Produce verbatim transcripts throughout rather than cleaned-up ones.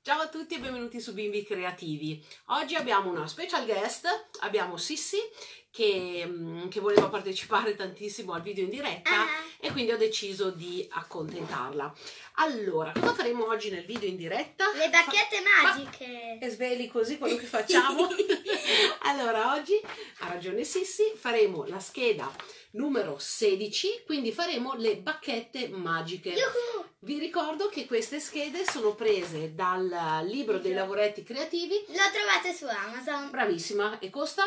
Ciao a tutti e benvenuti su Bimbi Creativi. Oggi abbiamo una special guest, abbiamo Sissi che, che voleva partecipare tantissimo al video in diretta uh-huh. e quindi ho deciso di accontentarla. Allora, cosa faremo oggi nel video in diretta? Le bacchette Fa magiche! E sveli così quello che facciamo? Allora, oggi, ha ragione Sissi, faremo la scheda numero sedici, quindi faremo le bacchette magiche. Yuhu! Vi ricordo che queste schede sono prese dal libro dei lavoretti creativi. Lo trovate su Amazon. Bravissima. E costa?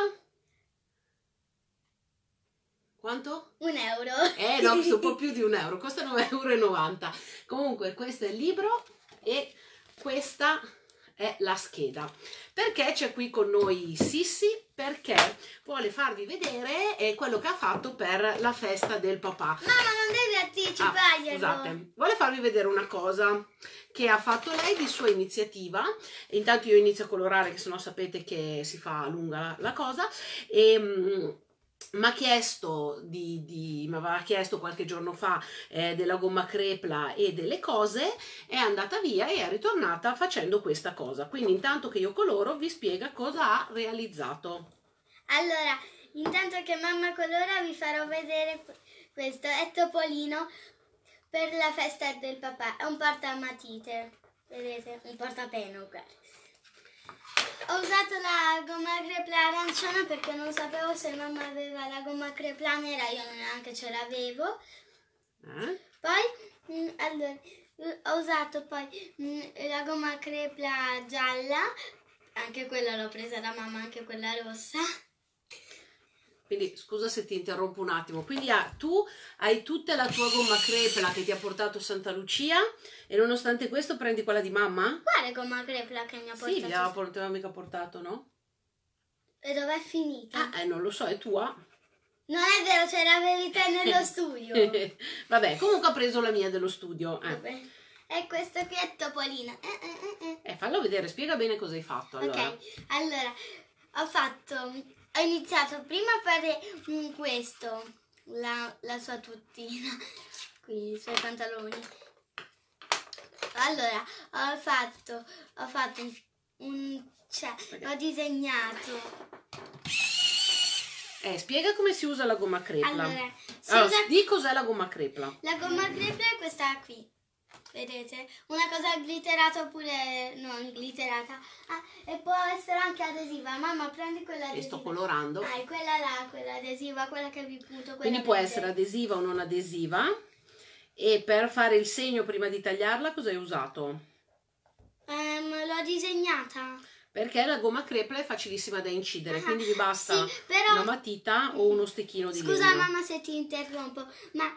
Quanto? Un euro. Eh no, un po' più di un euro, costa nove e novanta euro. Comunque questo è il libro e questa è la scheda. Perché c'è qui con noi Sissi? Perché vuole farvi vedere eh, quello che ha fatto per la festa del papà. Mamma, non devi anticiparglielo. Ah, scusate, vuole farvi vedere una cosa che ha fatto lei di sua iniziativa. Intanto io inizio a colorare, che sennò sapete che si fa lunga la cosa. E mi ha chiesto di, di mi aveva chiesto qualche giorno fa eh, della gomma crepla e delle cose, è andata via e è ritornata facendo questa cosa. Quindi intanto che io coloro vi spiega cosa ha realizzato. Allora, intanto che mamma colora vi farò vedere questo, è Topolino per la festa del papà, è un portamatite, vedete, un portapenna. Ho usato la gomma crepla arancione perché non sapevo se mamma aveva la gomma crepla nera, io neanche ce l'avevo. Eh? Poi, mh, allora, ho usato poi mh, la gomma crepla gialla, anche quella l'ho presa da mamma, anche quella rossa. Quindi scusa se ti interrompo un attimo, quindi ah, tu hai tutta la tua gomma crepla che ti ha portato Santa Lucia e nonostante questo prendi quella di mamma? Quale gomma crepla che mi ha portato? Sì, gliela aveva mica portato, no? E dov'è finita? Ah, eh, non lo so, è tua? Non è vero, ce l'avevi te nello studio. Vabbè, comunque ho preso la mia dello studio. Eh. Vabbè. E questo qui è Topolino. Eh, eh, eh, eh. eh, fallo vedere, spiega bene cosa hai fatto. Allora. Ok, allora, ho fatto... Ho iniziato prima a fare um, questo, la, la sua tuttina, qui, i suoi pantaloni. Allora, ho fatto, ho fatto un, un cioè, ho disegnato. Eh, spiega come si usa la gomma crepla. Allora, allora usa... di cos'è la gomma crepla. La gomma crepla è questa qui. Vedete? Una cosa glitterata oppure non glitterata. Ah, e può essere anche adesiva. Mamma, prendi quella adesiva. E sto colorando. Ah, è quella là, quella adesiva, quella che vi punto. Quindi può essere adesiva o non adesiva. E per fare il segno prima di tagliarla cosa hai usato? Um, l'ho disegnata. Perché la gomma crepla è facilissima da incidere, ah, quindi vi basta sì, però... una matita o uno stecchino di legno. Scusa mamma se ti interrompo, ma...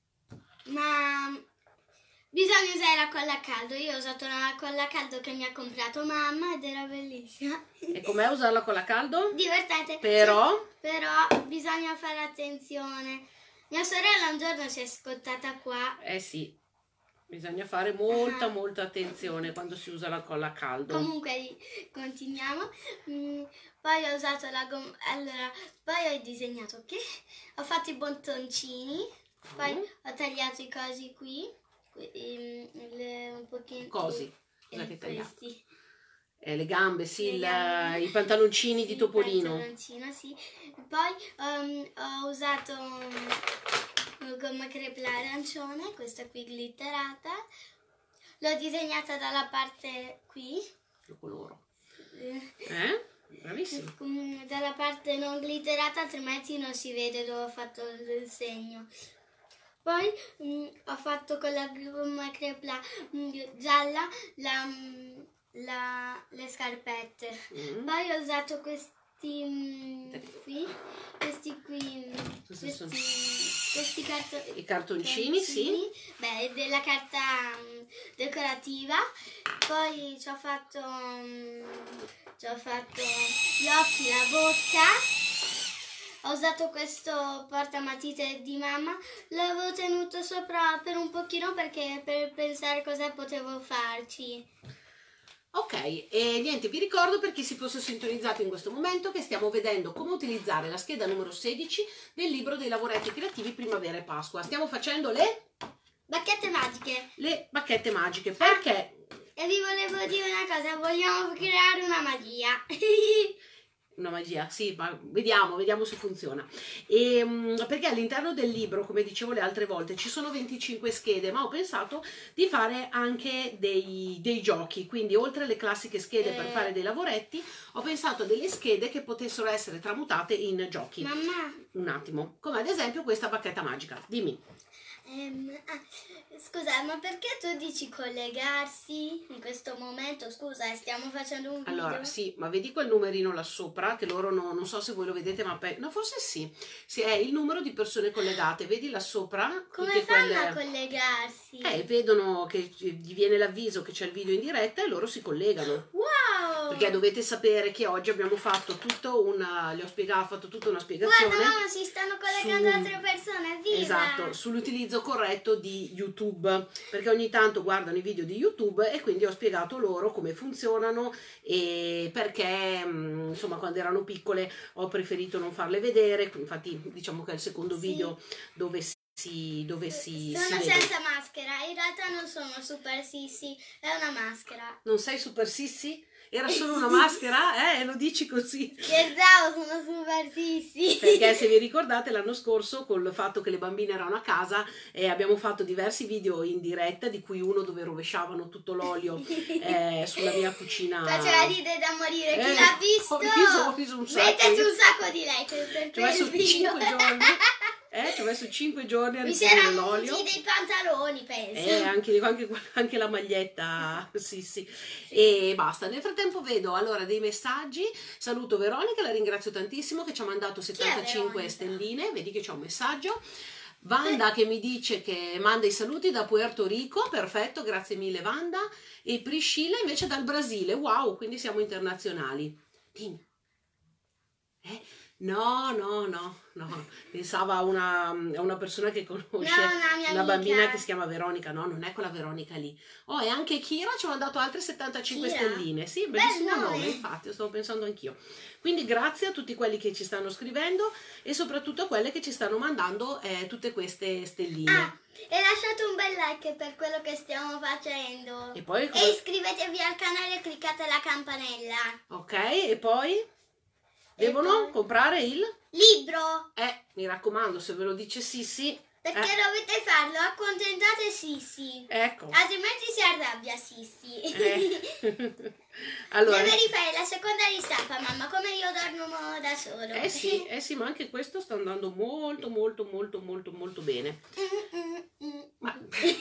ma... bisogna usare la colla a caldo. Io ho usato la colla a caldo che mi ha comprato mamma ed era bellissima. E com'è usarla con la caldo? Divertente. Però? Sì, però bisogna fare attenzione. Mia sorella un giorno si è scottata qua. Eh sì, bisogna fare molta uh-huh. molta attenzione quando si usa la colla a caldo. Comunque continuiamo. Mm, poi ho usato la gomma. Allora, poi ho disegnato, ok? Ho fatto i bottoncini. Poi uh-huh. ho tagliato i cosi qui. Le, un pochino cosi cosa che questi. Eh, le gambe, sì, le la, gambe. i pantaloncini Sì, di Topolino. Pantaloncino, sì. Poi um, ho usato um, gomma crepla arancione, questa qui glitterata. L'ho disegnata dalla parte qui. Lo coloro. Eh? Bravissimo. Dalla parte non glitterata, altrimenti non si vede dove ho fatto il segno. Poi mh, ho fatto con la gomma crepla mh, gialla la, mh, la, le scarpette. Mm. Poi ho usato questi mh, qui, questi qui, questi, questi carto i cartoncini, sì. Beh, della carta mh, decorativa. Poi ci ho fatto, mh, ci ho fatto gli occhi, la bocca. Ho usato questo portamatite di mamma, l'avevo tenuto sopra per un pochino perché per pensare cosa potevo farci. Ok, e niente, vi ricordo per chi si fosse sintonizzato in questo momento che stiamo vedendo come utilizzare la scheda numero sedici del libro dei lavoretti creativi Primavera e Pasqua. Stiamo facendo le bacchette magiche. Le bacchette magiche, perché E vi volevo dire una cosa, vogliamo creare una magia. Una magia, sì, ma vediamo, vediamo se funziona. E, perché all'interno del libro, come dicevo le altre volte, ci sono venticinque schede, ma ho pensato di fare anche dei, dei giochi, quindi oltre alle classiche schede per fare dei lavoretti, ho pensato a delle schede che potessero essere tramutate in giochi. Mamma. Un attimo, come ad esempio questa bacchetta magica, dimmi. Ehm, ah, scusa, ma perché tu dici collegarsi in questo momento? Scusa, stiamo facendo un video. Allora, sì, ma vedi quel numerino là sopra, che loro no, non so se voi lo vedete, ma no, forse sì, sì, è il numero di persone collegate, vedi là sopra? Come fanno quelle... a collegarsi? Eh, vedono che gli viene l'avviso che c'è il video in diretta e loro si collegano. Wow! Perché dovete sapere che oggi abbiamo fatto tutto una, gli ho spiegato, ho fatto tutta una spiegazione. Guarda mamma, si stanno collegando su, altre persone, viva! Esatto, sull'utilizzo corretto di YouTube, perché ogni tanto guardano i video di YouTube e quindi ho spiegato loro come funzionano e perché, insomma, quando erano piccole ho preferito non farle vedere, infatti diciamo che è il secondo Sì. video dove si Si, dove si, sono si senza maschera, in realtà non sono super sissi, è una maschera. Non sei super sissi? Era solo una maschera? Eh, lo dici così? Scherzavo, sono super sissi. Perché se vi ricordate l'anno scorso col fatto che le bambine erano a casa eh, abbiamo fatto diversi video in diretta, di cui uno dove rovesciavano tutto l'olio eh, sulla mia cucina. Faceva ridere da morire, chi Eh, l'ha visto? ho riso, ho riso un sacco. Mettete un sacco di like per Ci ho messo quel video. cinque giorni. Eh, ci ho messo cinque giorni a Mi si ripulire erano l'olio. venuti dei pantaloni, penso. Eh, anche, anche, anche la maglietta, sì, sì. E basta. Nel frattempo vedo allora dei messaggi. Saluto Veronica, la ringrazio tantissimo che ci ha mandato settantacinque stelline. Vedi che c'è un messaggio. Wanda che mi dice che manda i saluti da Puerto Rico, perfetto, grazie mille Wanda. E Priscilla invece dal Brasile, wow, quindi siamo internazionali. Dimmi. Eh? No, no, no, no, pensava a una, a una persona che conosce, No, una mia una bambina amica. che si chiama Veronica, no, non è quella Veronica lì. Oh, e anche Kira ci ha mandato altre settantacinque Kira? stelline, sì, bellissimo Bel nome, nome. infatti, lo stavo pensando anch'io. Quindi grazie a tutti quelli che ci stanno scrivendo e soprattutto a quelle che ci stanno mandando eh, tutte queste stelline. Ah, e lasciate un bel like per quello che stiamo facendo. E poi, E come- iscrivetevi al canale e cliccate la campanella. ok, e poi devono poi? comprare il... Libro! Eh, mi raccomando, se ve lo dice Sissi, Perché eh, dovete farlo, accontentate Sissi. ecco. Altrimenti si arrabbia Sissi. Eh. Allora, Deve rifare la seconda ristampa, mamma, come io dormo da solo. eh sì, eh sì, ma anche questo sta andando molto, molto, molto, molto, molto bene. Mm, mm, mm. Ma,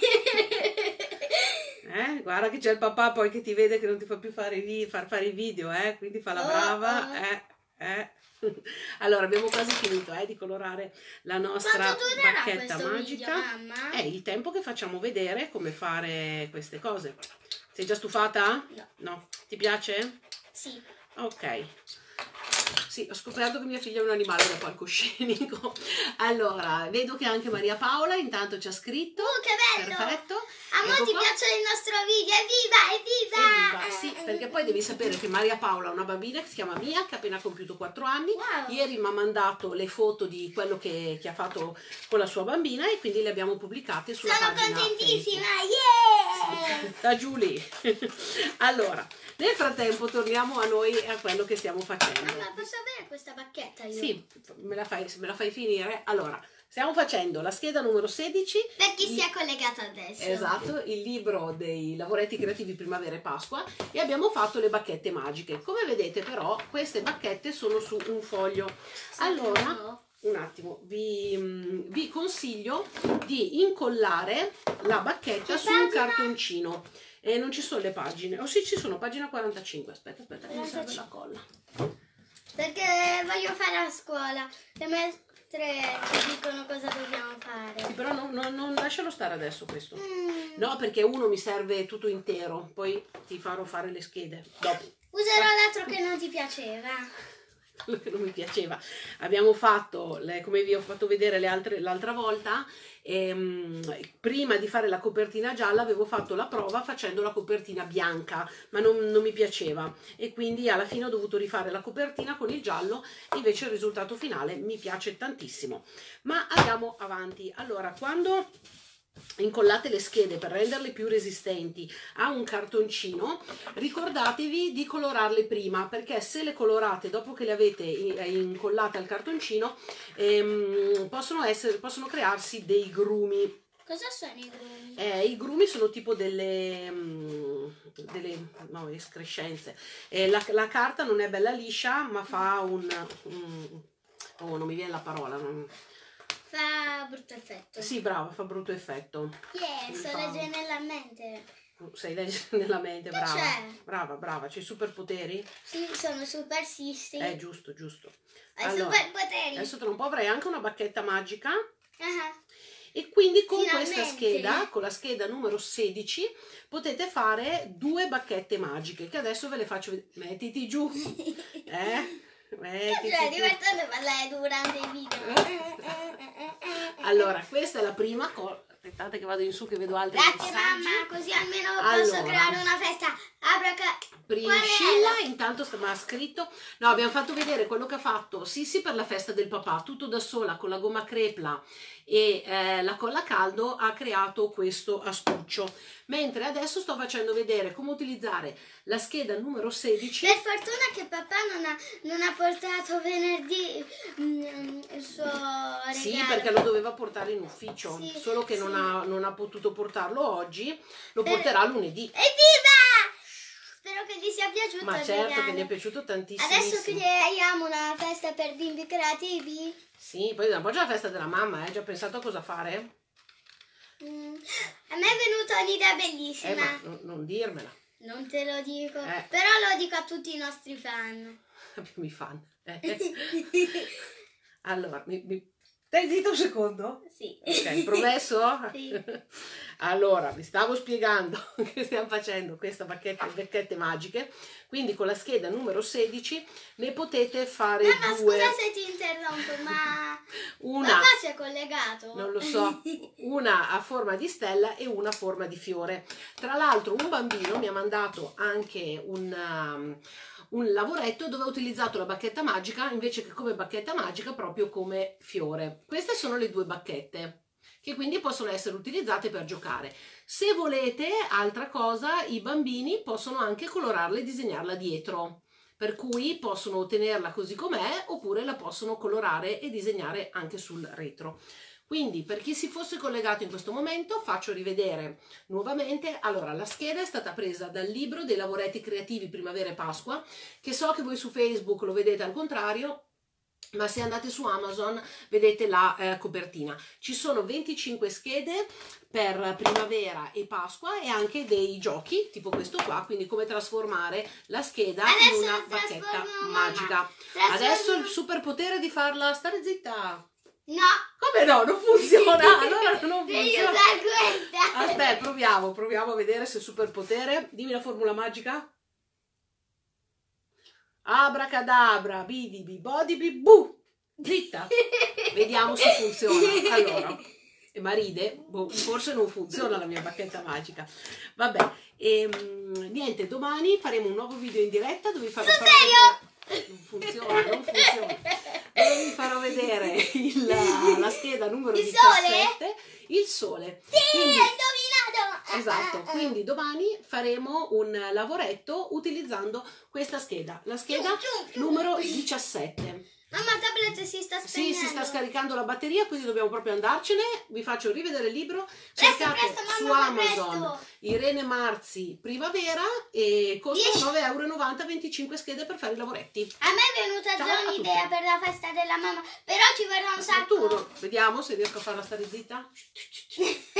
eh, guarda che c'è il papà poi che ti vede che non ti fa più fare i, vi- far fare i video, eh, quindi fa la Oh, brava, oh. eh, eh. Allora, abbiamo quasi finito eh, di colorare la nostra Quanto durerà bacchetta questo magica. video, mamma? È il tempo che facciamo vedere come fare queste cose. Sei già stufata? No. No? Ti piace? Sì. Ok. Sì, ho scoperto che mia figlia è un animale da palcoscenico. Allora, vedo che anche Maria Paola intanto ci ha scritto. Uh, che bello! Perfetto. A Ecco molti qua. piace il nostro video, evviva, evviva! Evviva, sì, perché poi devi sapere che Maria Paola ha una bambina che si chiama Mia, che ha appena compiuto quattro anni. Wow. Ieri mi ha mandato le foto di quello che, che ha fatto con la sua bambina e quindi le abbiamo pubblicate sulla Sono pagina contentissima, Facebook. yeah! Da Giulia. Allora, nel frattempo torniamo a noi e a quello che stiamo facendo. Mamma, posso avere questa bacchetta io? Sì, me la fai, me la fai finire. Allora, stiamo facendo la scheda numero sedici. Per chi il- si è collegato adesso. Esatto, il libro dei lavoretti creativi primavera e Pasqua e abbiamo fatto le bacchette magiche. Come vedete però queste bacchette sono su un foglio. Allora, No. un attimo, vi, mm, vi consiglio di incollare la bacchetta Che su un pagina? cartoncino. E non ci sono le pagine. Oh sì, ci sono, pagina quarantacinque. Aspetta, aspetta, che mi serve la colla. Perché voglio fare a scuola. Le maestre ci dicono cosa dobbiamo fare. Sì, però non, non, non lascialo stare adesso questo. Mm. No, perché uno mi serve tutto intero, poi ti farò fare le schede dopo. Userò l'altro che non ti piaceva. Quello che non mi piaceva. Abbiamo fatto, le- come vi ho fatto vedere le altre- l'altra volta, ehm, prima di fare la copertina gialla avevo fatto la prova facendo la copertina bianca, ma non, non mi piaceva e quindi alla fine ho dovuto rifare la copertina con il giallo, invece il risultato finale mi piace tantissimo. Ma andiamo avanti. Allora, quando incollate le schede per renderle più resistenti a un cartoncino, ricordatevi di colorarle prima, perché se le colorate dopo che le avete incollate al cartoncino ehm, possono, essere, possono crearsi dei grumi. Cosa sono i grumi? Eh, i grumi sono tipo delle, um, delle no, escrescenze. Eh, la, la carta non è bella liscia, ma fa un, un oh, non mi viene la parola. Non... Fa brutto effetto. Sì, brava, fa brutto effetto. Yeah, sto fa... leggendo nella mente. Sei leggendo nella mente, che brava. c'è? Brava, brava. C'hai superpoteri? Sì, sono super sisti. Eh, giusto, giusto. Hai allora, superpoteri. Adesso tra un po' avrai anche una bacchetta magica. Uh-huh. E quindi con Finalmente. questa scheda, con la scheda numero sedici, potete fare due bacchette magiche, che adesso ve le faccio vedere. Mettiti giù. Eh? Mettiti Cioè, giù. divertente parlare durante i video. Allora, questa è la prima cosa. Aspettate che vado in su che vedo altri Grazie messaggi. mamma, così almeno Allora. posso creare una festa. Abraca. Priscilla intanto mi ha scritto, no, abbiamo fatto vedere quello che ha fatto Sissi per la festa del papà, tutto da sola con la gomma crepla e eh, la colla a caldo ha creato questo astuccio, mentre adesso sto facendo vedere come utilizzare la scheda numero sedici. Per fortuna che papà non ha, non ha portato venerdì mm, il suo regalo. Sì, perché lo doveva portare in ufficio, Sì, solo che sì. non, ha, non ha potuto portarlo oggi, lo Per- porterà lunedì. Evviva! Spero che gli sia piaciuto Ma il certo regalo. che gli è piaciuto tantissimo. Adesso creiamo una festa per bimbi creativi. Sì, poi dopo c'è la festa della mamma, hai già pensato a cosa fare? Mm, a me è venuta un'idea Eh, bellissima. ma non, non dirmela. Non te lo dico, Eh. però lo dico a tutti i nostri fan. Mi fan. Eh. Allora, mi, mi... stai zitto un secondo? Sì. Ok, promesso? Sì. Allora, vi stavo spiegando che stiamo facendo queste bacchette, bacchette magiche, quindi con la scheda numero sedici ne potete fare Mamma, due. scusa se ti interrompo, ma Una, papà si è collegato? non lo so, una a forma di stella e una a forma di fiore. Tra l'altro un bambino mi ha mandato anche un... um, un lavoretto dove ho utilizzato la bacchetta magica invece che come bacchetta magica proprio come fiore. Queste sono le due bacchette che quindi possono essere utilizzate per giocare. Se volete altra cosa, i bambini possono anche colorarla e disegnarla dietro, per cui possono tenerla così com'è oppure la possono colorare e disegnare anche sul retro. Quindi per chi si fosse collegato in questo momento faccio rivedere nuovamente. Allora, la scheda è stata presa dal libro dei lavoretti creativi Primavera e Pasqua, che so che voi su Facebook lo vedete al contrario, ma se andate su Amazon vedete la eh, copertina. Ci sono venticinque schede per primavera e Pasqua e anche dei giochi tipo questo qua, quindi come trasformare la scheda Adesso in una la bacchetta trasformo, magica. Trasformo- Adesso il superpotere di farla stare zitta. No! Come no? Non funziona! Allora non Devi funziona! usare questa! Aspetta, proviamo, proviamo a vedere se il superpotere. Dimmi la formula magica. Abracadabra, bidibi, bodibi, bu! Zitta! Vediamo se funziona. Allora, e ma ride? Boh, forse non funziona la mia bacchetta magica. Vabbè, ehm, niente, domani faremo un nuovo video in diretta dove vi farò fare vedere... Non funziona, non funziona. Dove vi farò vedere il, la scheda numero Il diciassette, il sole. Sì, Quindi- hai indovinato! Esatto, quindi domani faremo un lavoretto utilizzando questa scheda, la scheda Più, più, più. numero diciassette. Mamma, il tablet si sta Sì, spegnendo. si sta scaricando la batteria, quindi dobbiamo proprio andarcene. Vi faccio rivedere il libro. Presto, Cercate presto, mamma, su ma Amazon presto. Irene Marzi Primavera e costa Dieci. nove e novanta euro, venticinque schede per fare i lavoretti. A me è venuta Ciao già a un'idea tutti. per la festa della mamma, però ci vorrà un Tu, sacco. vediamo se riesco a farla stare zitta.